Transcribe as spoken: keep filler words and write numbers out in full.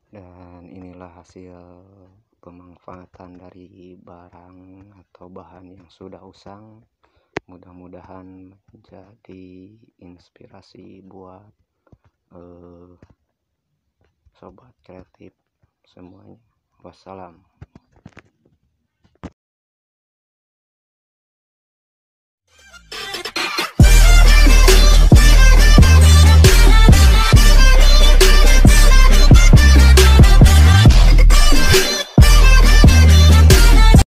Dan inilah hasil pemanfaatan dari barang atau bahan yang sudah usang. Mudah-mudahan menjadi inspirasi buat eh, sobat kreatif semuanya. Wassalam.